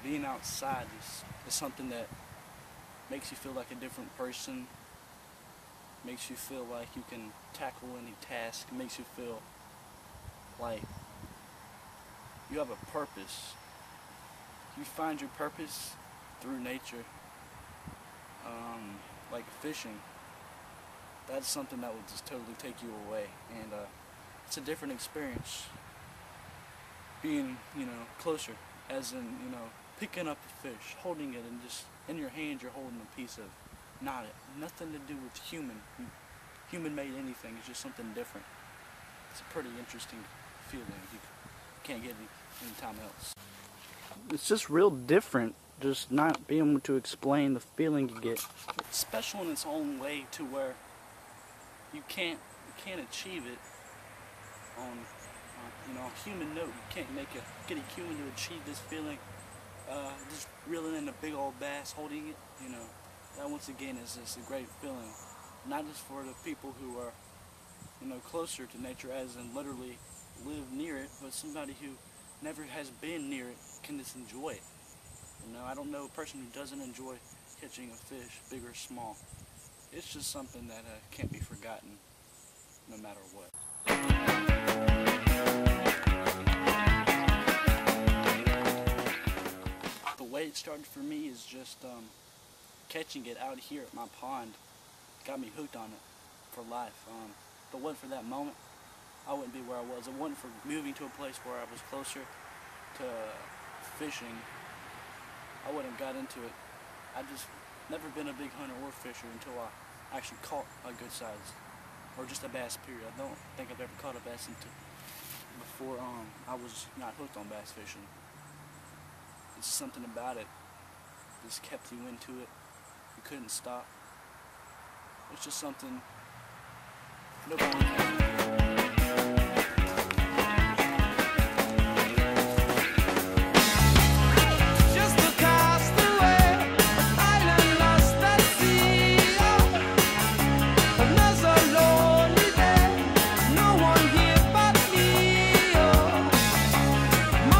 being outside is something that makes you feel like a different person, makes you feel like you can tackle any task, makes you feel like you have a purpose. You find your purpose through nature, like fishing. That's something that will just totally take you away, and it's a different experience being, closer, as in, picking up a fish, holding it, and just in your hand you're holding a piece of nothing to do with human-made anything. It's just something different. It's a pretty interesting feeling. You can't get it anytime else. It's just real different, just not being able to explain the feeling you get. It's special in its own way, to where you can't achieve it on a human note. You can't get a human to achieve this feeling. Just reeling in a big old bass, holding it, that once again is just a great feeling. Not just for the people who are, closer to nature, as in literally live near it, but somebody who never has been near it can just enjoy it. I don't know a person who doesn't enjoy catching a fish, big or small. It's just something that can't be forgotten, no matter what. The way it started for me is just catching it out here at my pond. Got me hooked on it for life. If it wasn't for that moment, I wouldn't be where I was. It wasn't for moving to a place where I was closer to fishing, I wouldn't have got into it. I just never been a big hunter or fisher until I actually caught a good size, or just a bass, period. I don't think I've ever caught a bass before I was not hooked on bass fishing. It's something about it just kept you into it. You couldn't stop. It's just something nobody can do.